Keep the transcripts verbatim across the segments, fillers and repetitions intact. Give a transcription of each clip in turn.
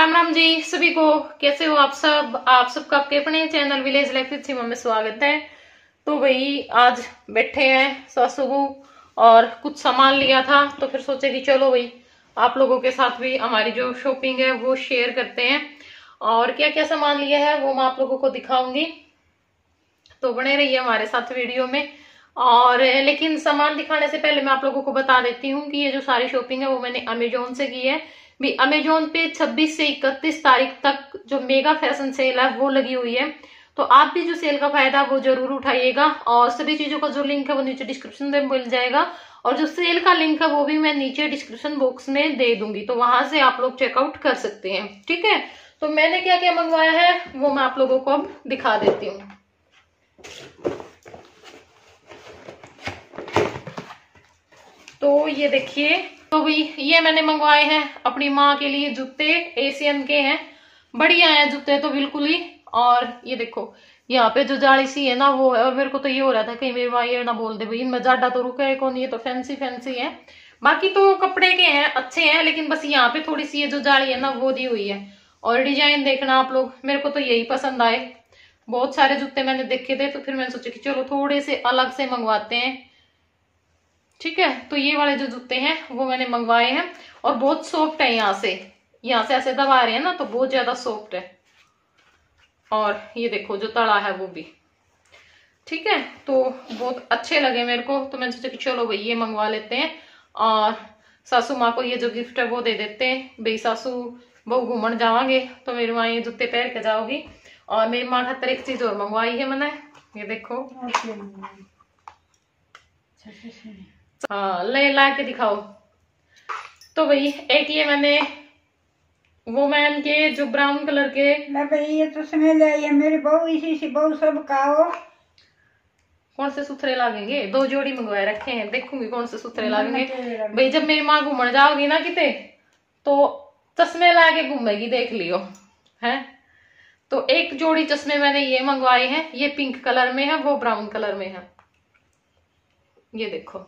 राम राम जी सभी को। कैसे हो आप सब? आप सबका आपके अपने channel village life with Seema में स्वागत है। तो भाई आज बैठे हैं सासू और कुछ सामान लिया था तो फिर सोचे कि चलो भाई आप लोगों के साथ भी हमारी जो शॉपिंग है वो शेयर करते हैं। और क्या क्या सामान लिया है वो मैं आप लोगों को दिखाऊंगी, तो बने रहिए हमारे साथ वीडियो में। और लेकिन सामान दिखाने से पहले मैं आप लोगों को बता देती हूँ कि ये जो सारी शॉपिंग है वो मैंने अमेजोन से की है। भी अमेजोन पे छब्बीस से इकतीस तारीख तक जो मेगा फैशन सेल है वो लगी हुई है, तो आप भी जो सेल का फायदा वो जरूर उठाइएगा। और सभी चीजों का जो लिंक है वो नीचे डिस्क्रिप्शन में मिल जाएगा, और जो सेल का लिंक है वो भी मैं नीचे डिस्क्रिप्शन बॉक्स में दे दूंगी, तो वहां से आप लोग चेकआउट कर सकते हैं। ठीक है, तो मैंने क्या क्या मंगवाया है वो मैं आप लोगों को अब दिखा देती हूँ। तो ये देखिए, तो भी ये मैंने मंगवाए हैं अपनी माँ के लिए जूते, एशियन के हैं, बढ़िया हैं जूते तो बिल्कुल ही। और ये देखो यहाँ पे जो जाली सी है ना वो है, और मेरे को तो ये हो रहा था कहीं मेरी माँ ये ना बोल दे भाई इनमें ज्यादा तो रुका है कौन, ये तो फैंसी फैंसी है। बाकी तो कपड़े के हैं, अच्छे हैं, लेकिन बस यहाँ पे थोड़ी सी ये जो जाली है ना वो दी हुई है। और डिजाइन देखना आप लोग, मेरे को तो यही पसंद आए। बहुत सारे जूते मैंने देखे थे तो फिर मैंने सोचा कि चलो थोड़े से अलग से मंगवाते हैं। ठीक है, तो ये वाले जो जूते हैं वो मैंने मंगवाए हैं और बहुत सॉफ्ट है। यहाँ से यहाँ से ऐसे दबा रहे हैं ना तो बहुत ज्यादा सॉफ्ट है। और ये देखो जो तड़ा है वो भी ठीक है, तो बहुत अच्छे लगे मेरे को, तो मैंने सोचा कि चलो भाई ये मंगवा लेते हैं। और सासू माँ को ये जो गिफ्ट है वो दे देते हैं। भाई सासू बहू घूमन जावांगे तो मेरी माँ ये जूते पहन के जाओगी। और मेरी माँ खातर एक चीज और मंगवाई है मैंने, ये देखो। हाँ ले ला के दिखाओ। तो भाई एक ये मैंने वोमैन के जो ब्राउन कलर के, ना भाई ये तो समय ले आई है मेरी बहू, इसी से बहू सब खाओ। कौन से सुथरे लागेंगे, दो जोड़ी मंगवाए रखे हैं, देखूंगी कौन से सुथरे लागेंगे। भाई जब मेरी माँ घूमने जाओगी ना किते तो चश्मे ला के घूमेगी, देख लियो है। तो एक जोड़ी चश्मे मैंने ये मंगवाए हैं, ये पिंक कलर में है, वो ब्राउन कलर में है। ये देखो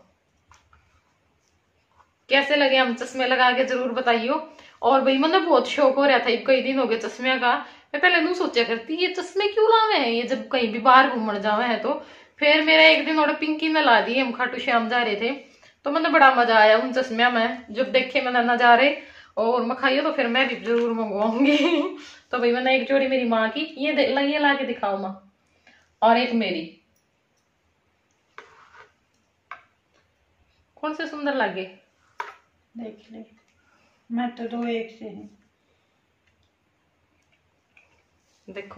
कैसे लगे, हम चश्मे लगा के जरूर बताइयो। और भाई मतलब बहुत शौक हो रहा था, कई दिन हो गए चश्मे का। मैं पहले नू सोचा करती ये चश्मे क्यों लावे हैं, ये जब कहीं भी बाहर घूमने जावे हैं तो। फिर मेरा एक दिन और पिंकी ने ला दी, हम खाटू श्याम जा रहे थे तो मतलब बड़ा मजा आया उन चश्मे में। जब देखे मैंने नजारे और मखाइयो तो फिर मैं भी जरूर मंगवाऊंगी। तो भाई मैंने एक जोड़ी मेरी माँ की, ये ये ला के दिखाओ माँ, और एक मेरी। कौन से सुंदर लगे देख ले, मैं तो दो एक से है। देखो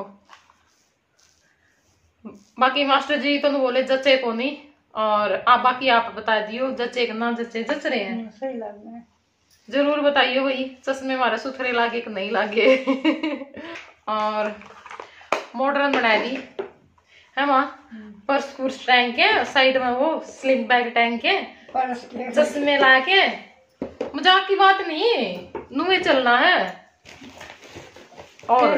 बाकी मास्टर जी तो बोले जचे को नहीं, और आप बाकी आप बता दियो जचे ना जचे, जच रहे हैं सही लग रहा है, जरूर बताइयो भाई चश्मे हमारे सुथरे लागे कि नहीं लागे। और मॉडर्न बना दी है माँ, पर्स पुर्स टैंक है साइड में, वो स्लिंग बैग टैंक है, चश्मे ला के, मजाक की बात नहीं है, नुए चलना है। और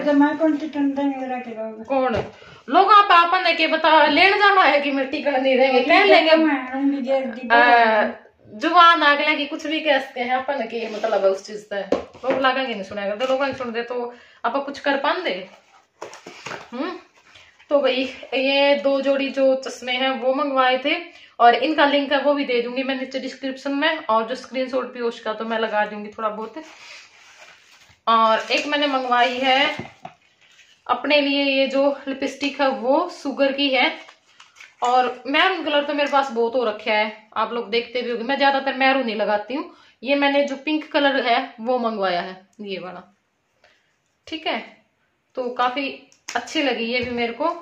कौन लोग आप आपने के बता लेने जाना है कि मिट्टी कर नहीं देंगे, कह लेंगे जुबान आगले की कुछ भी कह सकते हैं अपन के, मतलब है उस चीज से लोग लगेंगे नहीं सुनेगा, तो लोग नहीं सुनते तो आप कुछ कर पाते। हम्म तो भाई ये दो जोड़ी जो चश्मे हैं वो मंगवाए थे, और इनका लिंक है वो भी दे दूंगी मैं नीचे डिस्क्रिप्शन में, और जो स्क्रीनशॉट भी उसका तो मैं लगा दूंगी थोड़ा बहुत। और एक मैंने मंगवाई है अपने लिए ये जो लिपस्टिक है वो शुगर की है, और मैरून कलर तो मेरे पास बहुत हो रखा है, आप लोग देखते भी होंगे, मैं ज्यादातर मैरून ही लगाती हूँ। ये मैंने जो पिंक कलर है वो मंगवाया है, ये वाला। ठीक है, तो काफी अच्छी लगी ये भी मेरे को।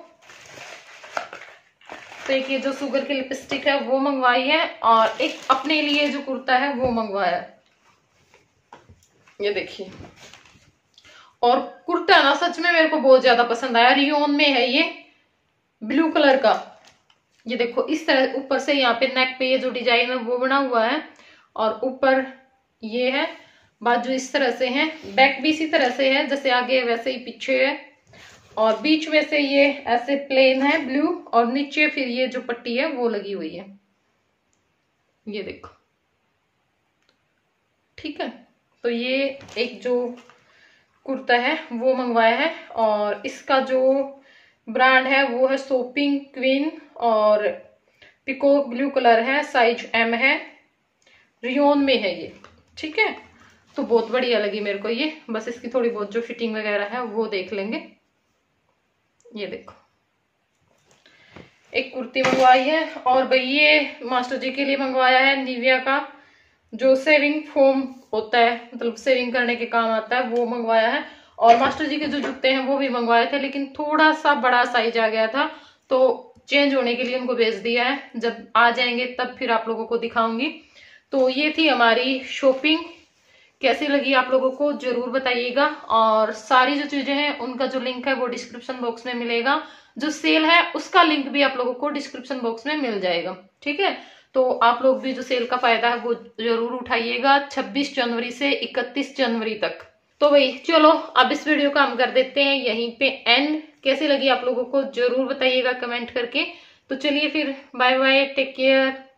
तो एक ये जो शुगर की लिपस्टिक है वो मंगवाई है, और एक अपने लिए जो कुर्ता है वो मंगवाया है, ये देखिए। और कुर्ता ना सच में मेरे को बहुत ज्यादा पसंद आया, रियोन में है ये, ब्लू कलर का। ये देखो इस तरह ऊपर से यहाँ पे नेक पे ये जो डिजाइन है वो बना हुआ है, और ऊपर ये है, बाजू इस तरह से है, बैक भी इसी तरह से है जैसे आगे वैसे ही पीछे है, और बीच में से ये ऐसे प्लेन है ब्लू, और नीचे फिर ये जो पट्टी है वो लगी हुई है, ये देखो। ठीक है, तो ये एक जो कुर्ता है वो मंगवाया है, और इसका जो ब्रांड है वो है शॉपिंग क्वीन, और पिकॉक ब्लू कलर है, साइज एम है, रियोन में है ये। ठीक है, तो बहुत बढ़िया लगी मेरे को ये। बस इसकी थोड़ी बहुत जो फिटिंग वगैरह है वो देख लेंगे। ये देखो, एक कुर्ती मंगवाई है, और भाई ये मास्टर जी के लिए मंगवाया है निविया का जो सेविंग फोम होता है, मतलब सेविंग करने के काम आता है, वो मंगवाया है। और मास्टर जी के जो जूते हैं वो भी मंगवाए थे, लेकिन थोड़ा सा बड़ा साइज आ गया था, तो चेंज होने के लिए उनको भेज दिया है। जब आ जाएंगे तब फिर आप लोगों को दिखाऊंगी। तो ये थी हमारी शॉपिंग। कैसी लगी आप लोगों को जरूर बताइएगा, और सारी जो चीजें हैं उनका जो लिंक है वो डिस्क्रिप्शन बॉक्स में मिलेगा। जो सेल है उसका लिंक भी आप लोगों को डिस्क्रिप्शन बॉक्स में मिल जाएगा। ठीक है, तो आप लोग भी जो सेल का फायदा है वो जरूर उठाइएगा छब्बीस जनवरी से इकतीस जनवरी तक। तो भाई चलो अब इस वीडियो को हम कर देते हैं यहीं पे एंड। कैसी लगी आप लोगों को जरूर बताइएगा कमेंट करके। तो चलिए फिर, बाय बाय, टेक केयर।